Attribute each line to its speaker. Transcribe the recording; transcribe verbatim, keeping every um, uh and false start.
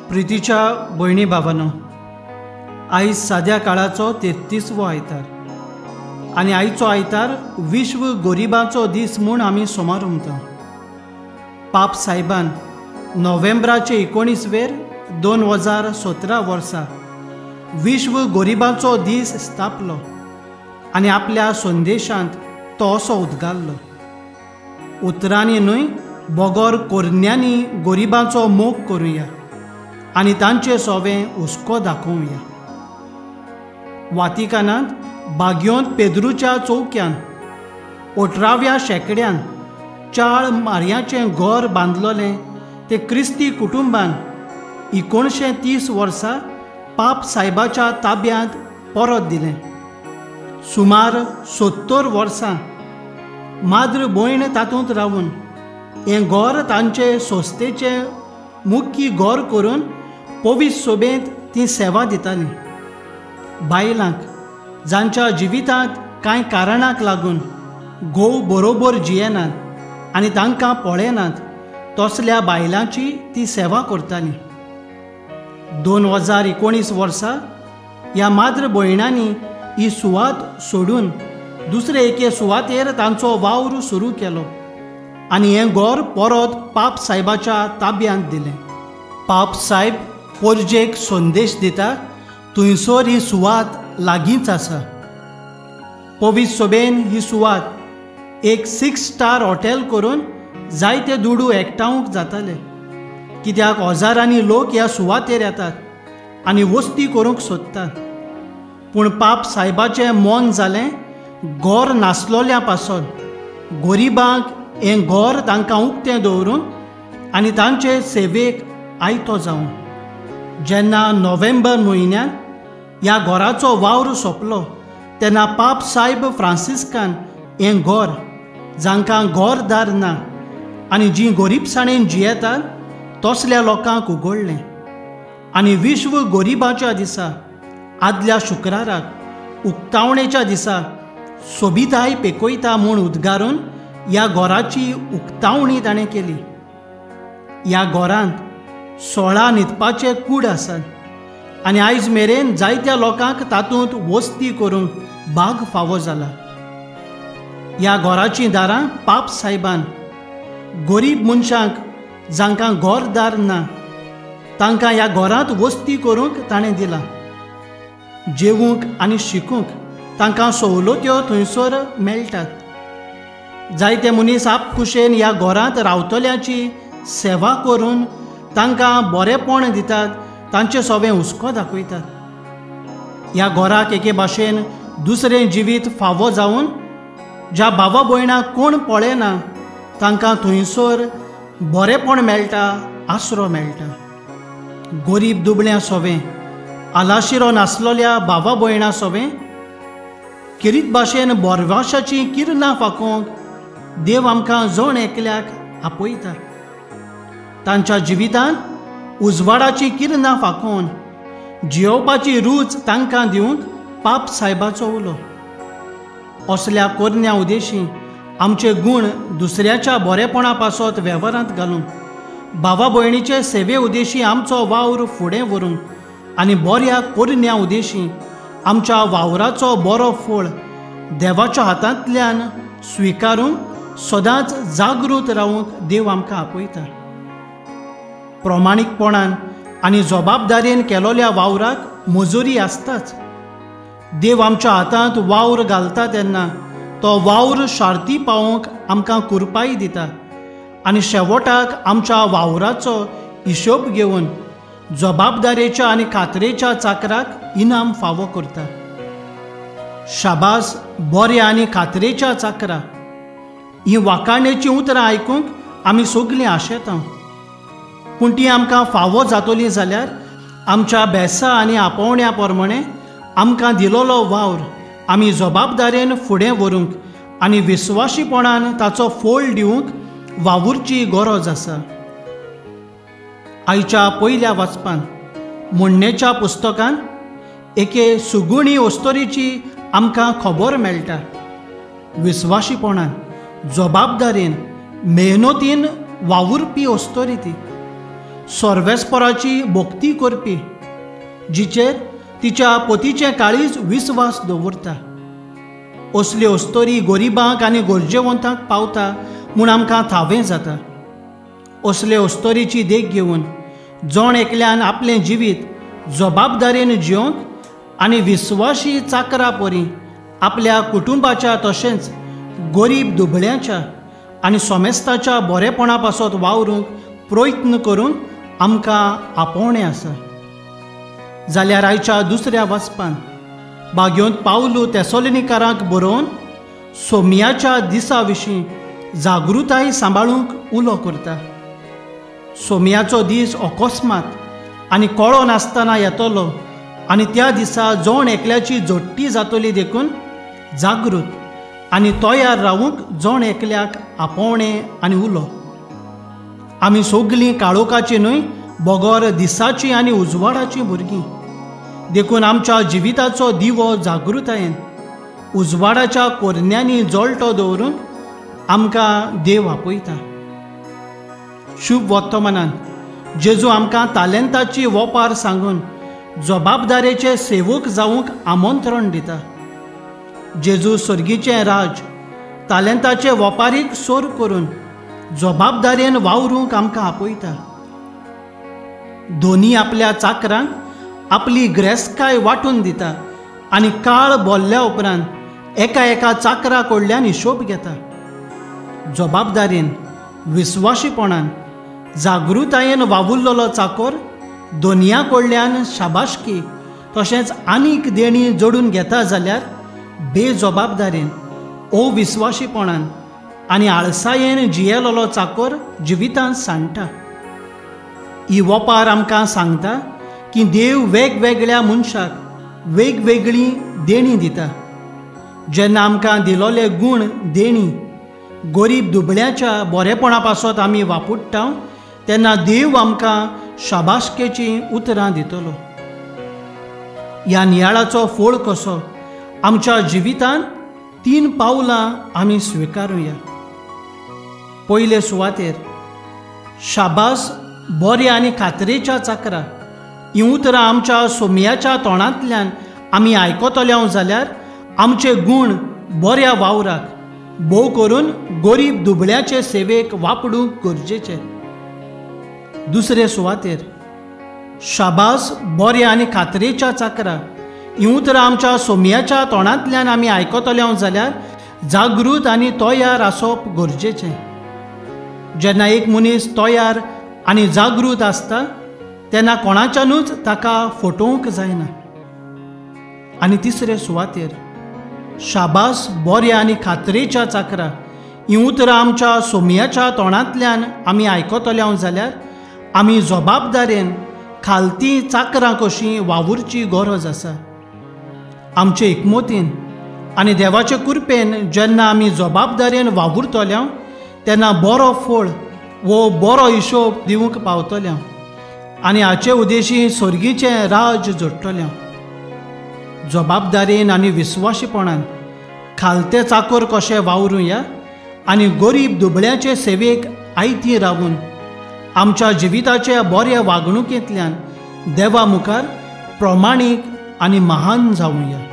Speaker 1: प्रितीच्या भयणी भावांनो, आयज साद्या काळाचो तेत्तीसवो आयतार आनी आयचो आयतार विश्व गरिबांचो दीस म्हूण आमी सोमार उमता. पाप सायबान नोव्हेंबराचे एकोणीसवेर दोन हजार सतरा वर्सा विश्व गरिबांचो दीस स्थापलो आनी आपल्या संदेशांत तो असो उद्गारलो: उतरांनी न्हय, बोगोर कोरन्यांनी गरिबांचो मोग करुया आनी तांचें सोवें हुस्को दाखोवया. वातिकानांत बाग्योंत पेद्रूच्या चौक्यान अठराव्या शेंकड्यान चाळ मारयांचें घर बांदलोलें ते क्रिस्ती कुटुंबान एकोणशे तीस वर्सा पाप सायबाच्या ताब्यांत परत दिलें. सुमार सत्तर वर्सां माद्र भयण तातूंत रावून हें घर तांचे सोस्तेचें मुख्य घर करून पवित्र सोबेंत ती सेवा दिताली. बायलांक जांच्या जिवितांत कांय कारणांक लागून घोव बरोबर जियेनात आनी तांकां पळयनात, तसल्या बायलांची ती सेवा करताली. दोन हजार एकोणीस वर्सा ह्या माद्र भयणांनी ही सुवात सोडून दुसरे एके सुवातेर तांचो वावर सुरू केलो आनी हें घर परत पाप सायबाच्या ताब्यांत दिलें. पाप सायब पोरजेक संदेश दिता, थंयसर ही सुवात लागींच आसा. पवित्र सोबेन ही सुवात एक सिक्स स्टार हॉटेल करून जायते दुडू एकठांवूंक जाताले, कित्याक हजारांनी लोक ह्या सुवातेर येतात आनी वस्ती करूंक सोदतात. पूण पाप सायबाचें मन जालें घर नासलोल्या पासून गरिबांक हें घर तांकां उक्तें दवरून आनी तांचे सेवेक आयतो जावन. जेन्ना नोव्हेंबर म्हयन्यान ह्या घराचो वावर सोंपलो तेन्ना पाप सायब फ्रांसिस्कान हें घर, जांकां घरदार ना आनी जीं गरीबसाणेन जियेतात तसल्या लोकांक उगडलें आनी विश्व गरिबाच्या दिसा आदल्या शुक्राराक उक्तावणेच्या दिसा सोबिताय पेकयता म्हूण उद्गारून ह्या घराची उक्तावणी ताणें केली. ह्या घरांत सोळा न्हिदपाचे कूड आसात आनी आयज मेरेन जायत्या लोकांक तातूंत वस्ती करूंक भाग फावो जाला. ह्या घराचीं दारां पाप सायबान गरीब मनशांक जांकां घरदार ना तांकां ह्या घरांत वस्ती करूंक ताणें दिला. जेवूंक आनी शिकूंक तांकां सवलत्यो थंयसर मेळटात. जायते मनीस आपखुशेन ह्या घरांत रावतल्यांची सेवा करून तांकां बरेपण दितात, तांचें सवें हुस्को दाखयतात. ह्या घराक एके भाशेन दुसरें जिवीत फावो जावन ज्या भावा भयणाक कोण पळयना तांकां थंयसर बरेपण मेळटा, आसरो मेळटा. गरीब दुबळ्यां सवें, आलाशिरो नासलोल्या भावा भयणां सवें किरीत भाशेन बोरवाशाची किरणां फाकोवंक देव आमकां जण एकल्याक आपयता. तांच्या जिवितांत उजवाडाची किरणां फाकोवन जियोवपाची रूच तांकां दिवंक पाप सायबाचो उलो. असल्या कोरन्या उदेशी आमचे गूण दुसऱ्याच्या बरेपणा पासत वेव्हारांत घालूंक भावा भयणीचे सेवे उदेशी आमचो वावर फुडें व्हरूंक आनी बऱ्या कोरन्या उदेशी आमच्या वावराचो बरो फळ देवाच्या हातांतल्यान स्विकारूंक सदांच जागृत रावूंक देव आमकां आपयता. प्रमाणीकपणान आनी जबाबदारेन केलोल्या वावराक मजुरी आसताच. देव आमच्या हातांत वावर घालता तेन्ना तो वावर शार्ती पावोवंक आमकां कुरपाई दिता आनी शेवटाक आमच्या वावराचो हिशोब घेवन जबाबदारेच्या आनी खात्रेच्या चाकराक इनाम फावो करता. शाबास बऱ्या आनी खात्रेच्या चाकरा, ही वाखाणेची उतरां आयकूंक आमी सगळीं आशेता. पूण ती आमकां फावो जातली जाल्यार आमच्या बेसा आनी आपोवण्या प्रमाणें आमकां दिलोलो वावर आमी जबाबदारेन फुडें व्हरूंक आनी विस्वाशीपणान ताचो फोळ दिवंक वावुरची गरज आसा. आयच्या पयल्या वाचपान म्हणणेच्या पुस्तकान एके सुगुणी ओस्तोरीची आमकां खबर मेळटा. विस्वाशीपणान, जबाबदारेन, मेहनतीन वावुरपी ओस्तोरी ती. सोर्वेस्पराची भोक्ती करपी, जिचेर तिच्या पतीचें काळीज विस्वास दवरता. असल्यो अस्तोरी गरिबांक आनी गरजेवंतांक पावता म्हूण आमकां थावें जाता. असले अस्तोरीची देख घेवन जण एकल्यान आपलें जिवीत जबाबदारेन जिवंक आनी विस्वाशी चाकरा परी आपल्या कुटुंबाच्या तशेंच गरीब दुबळ्याच्या आनी सोमेस्ताच्या बरेपणा पासत वावरूंक प्रयत्न करूंक आमकां आपोवणें आसा. जाल्यार आयच्या दुसऱ्या वाचपान भाग्योंत पावलू तेसोलिनीकारांक बरोवन सोमयाच्या दिसा विशीं जागृताय सांबाळूंक उलो करता. सोमयाचो दीस अकस्मात आनी कळो नासतना येतलो आनी त्या दिसा जण एकल्याची जोडटी जातली देखून जागृत आनी तयार रावूंक जण एकल्याक आपोवणें आनी उलो. आमी सगळीं काळोखाची न्हय बगोर दिसाची आनी उजवाडाची भुरगीं, देखून आमच्या जिविताचो दिवो जागृतायेन उजवाडाच्या कोरण्यांनी जळटो दवरून आमकां देव आपयता. शुभ वर्तमानान जेजू आमकां तालेंताची वोपार सांगून जबाबदारेचे सेवक जावंक आमंत्रण दिता. जेजू सर्गीचें राज तालेंताचे वोपारीक सोर करून जबाबदारेन वावरूंक आमकां आपयता. दोनी आपल्या चाकरांक आपली ग्रेस्काय वांटून दिता आनी काळ बोल्ल्या उपरांत एका एका चाकरा कडल्यान हिशोब घेता. जबाबदारेन विस्वाशीपणान जागृतायेन वावुरलेलो चाकर दोनया कडल्यान शाबासकी तशेंच आनीक देणी जोडून घेता जाल्यार बेजबाबदारेन अविस्वाशीपणान आनी आळसायेन जियेलोलो चाकर जिवितांत सांडटा. ही वोपार आमकां सांगता की देव वेगवेगळ्या मनशाक वेगवेगळी देणी दिता. जेन्ना आमकां दिलोले गूण देणी गरीब दुबळ्याच्या बरेपणा पासत आमी वापुट्टा तेन्ना देव आमकां शाबासकेची उतरां दितलो. ह्या नियाळाचो फळ कसो आमच्या जिवितांत तीन पावलां आमी स्विकारुया. पयले सुवातेर शाबास बरे आनी खात्रेच्या चाकरा ही उतरां आमच्या सोमयाच्या तोंडांतल्यान आमी आयकतल्यो जाल्यार आमचे गूण बऱ्या वावराक भोव करून गरीब दुबळ्याचे सेवेक वापरूंक गरजेचे. दुसरे सुवातेर शाबास बरे आनी खात्रेच्या चाकरा ही उतरां आमच्या सोमयाच्या तोंडांतल्यान आमी आयकतल्यो जाल्यार जागृत आनी तयार आसप गरजेचें. जेन्ना एक मनीस तयार आनी जागृत आसता तेन्ना कोणाच्यानूच ताका फटोवंक जायना. आनी तिसरे सुवातेर शाबास बरे आनी खात्रेच्या चाकरा ही उतरां आमच्या सोमयाच्या तोंडांतल्यान आमी आयकतल्यो जाल्यार आमी जबाबदारेन खालती चाकरां कशीं वावुरची गरज आसा. आमचे एकमतीन आनी देवाचे कृपेन जेन्ना आमी जबाबदारेन वावुरतल्यो तेन्ना बरो फळ वो बरो हिशोब दिवंक पावतल्यो आनी हाचे उद्देशी सर्गीचें राज जोडटलें. जबाबदारेन आनी विस्वाशीपणान खालते चाकर कशें वावरुया आनी गरीब दुबळ्याचे सेवेक आयती रावून आमच्या जिविताच्या बऱ्या वागणुकेंतल्यान देवा मुखार प्रमाणीक आनी महान जावुया.